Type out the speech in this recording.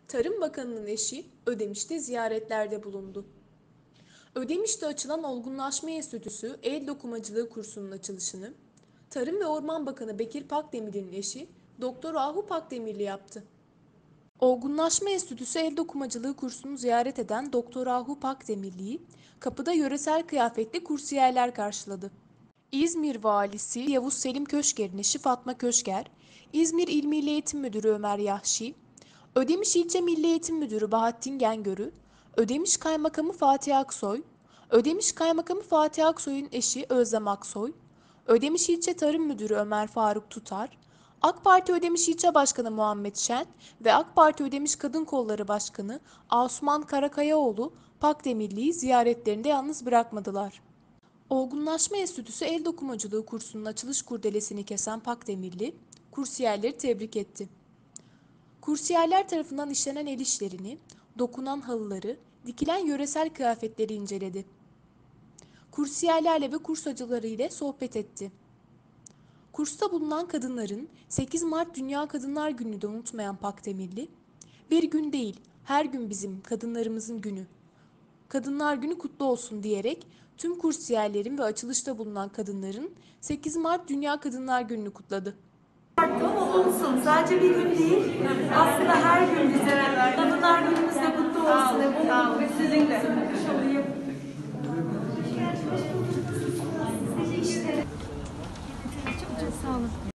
Tarım Bakanı'nın eşi Ödemiş'te ziyaretlerde bulundu. Ödemiş'te açılan Olgunlaşma Enstitüsü El Dokumacılığı kursunun açılışını Tarım ve Orman Bakanı Bekir Pakdemirli'nin eşi Doktor Ahu Pakdemirli yaptı. Olgunlaşma Enstitüsü El Dokumacılığı kursunu ziyaret eden Doktor Ahu Pakdemirli'yi kapıda yöresel kıyafetli kursiyerler karşıladı. İzmir Valisi Yavuz Selim Köşker'in eşi Fatma Köşker, İzmir İl Milli Eğitim Müdürü Ömer Yahşi, Ödemiş İlçe Milli Eğitim Müdürü Bahattin Gengörü, Ödemiş Kaymakamı Fatih Aksoy, Ödemiş Kaymakamı Fatih Aksoy'un eşi Özlem Aksoy, Ödemiş İlçe Tarım Müdürü Ömer Faruk Tutar, AK Parti Ödemiş İlçe Başkanı Muhammed Şen ve AK Parti Ödemiş Kadın Kolları Başkanı Asuman Karakayaoğlu Pakdemirli'yi ziyaretlerinde yalnız bırakmadılar. Olgunlaşma Enstitüsü El Dokumacılığı kursunun açılış kurdelesini kesen Pakdemirli, kursiyerleri tebrik etti. Kursiyerler tarafından işlenen el işlerini, dokunan halıları, dikilen yöresel kıyafetleri inceledi. Kursiyerlerle ve kurs hocaları ile sohbet etti. Kursta bulunan kadınların 8 Mart Dünya Kadınlar Günü'nü de unutmayan Pakdemirli, "Bir gün değil, her gün bizim kadınlarımızın günü. Kadınlar Günü kutlu olsun" diyerek tüm kursiyerlerin ve açılışta bulunan kadınların 8 Mart Dünya Kadınlar Günü'nü kutladı. Ama olsun, sadece bir gün değil, aslında her gün bize Kadınlar Günümüz de kutlu olsun. Sizin de.